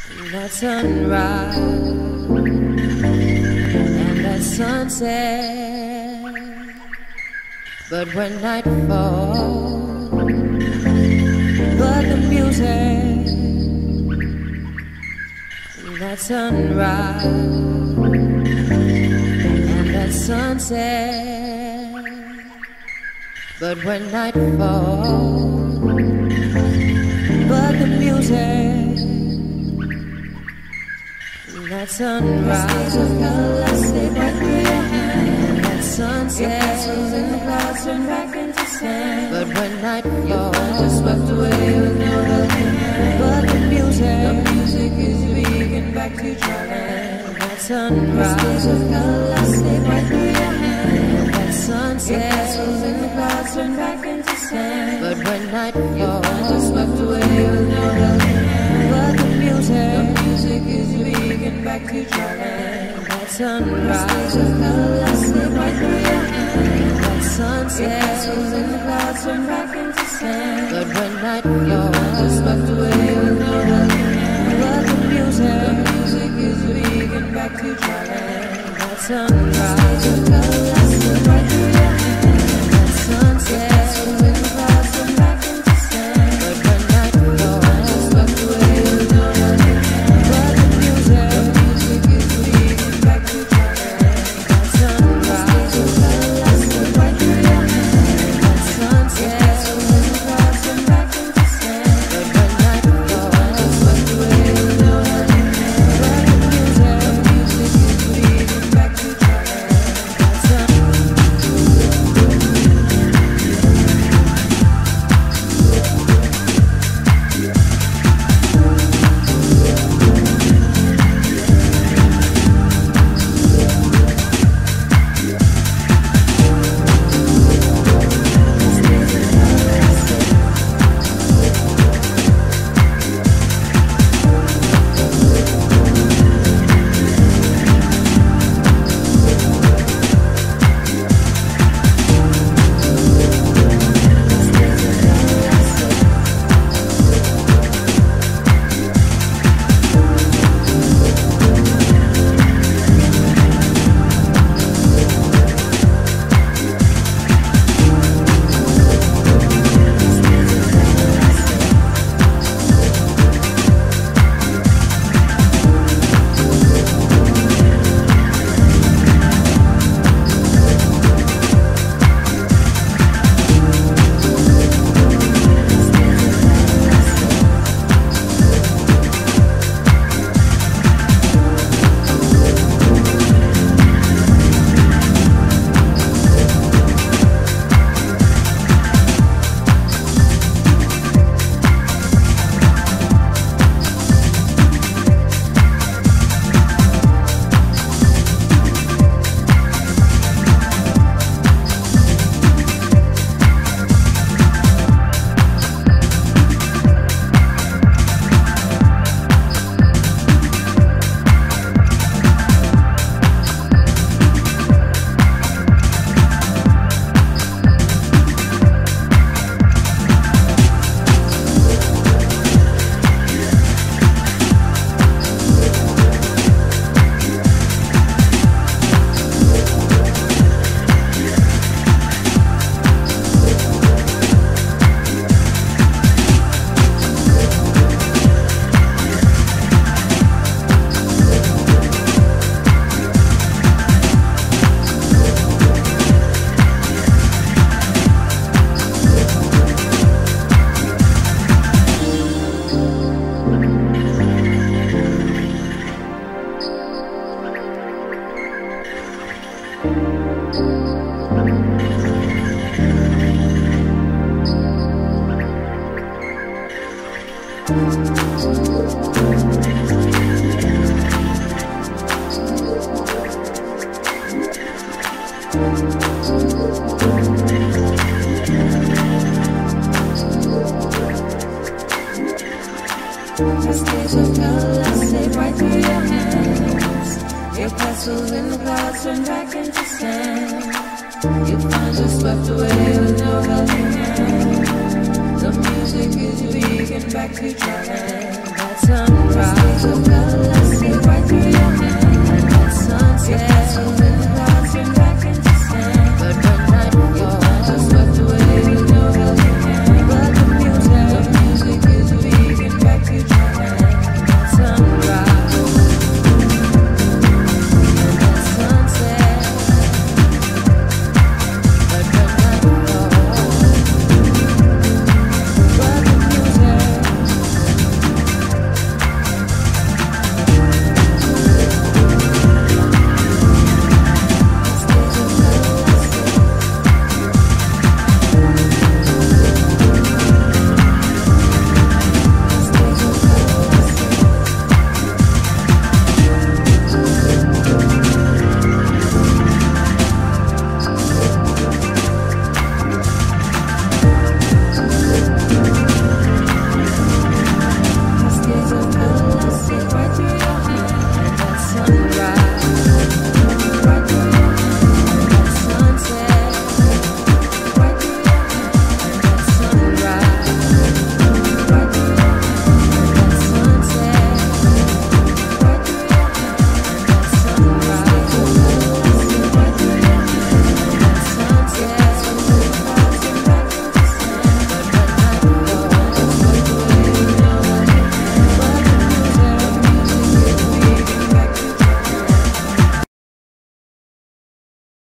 That sunrise and that sunset, but when night falls, but the music. That sunrise and that sunset, but when night falls, but the music. That sunrise of color slip right through your hand. That sunset, your castles in the clouds turn back into sand. But when night falls, just swept away with no helping hand. But the music is vegan back to dryland. That sunrise of color slip right through your hand. That sunset, your castles in the clouds turn back into sand. But when night falls, just swept away with no helping hand. But the music is vegan back to dryland. That sunrise of color slip right through your hand. That sunset, your castles in the clouds turn back into sand. But when night falls, just swept away with no helping hand. But the music is vegan back to dryland. That sunrise of color slip right through your hand. That sunset, your castles in the clouds turn back into sand. But when night falls, just swept away with no helping hand. But the music is vegan back to dryland. That sunrise of color slip right through your hand. That sunset, your castles in the clouds turn back into sand. But when night falls, just swept away with no helping hand. But the music is vegan back to dryland. That sunrise. Cascades of color slip right through your hands. Your castles in the clouds turn back into sand. You find you're swept away with no helping hand. The music is vegan back to dryland.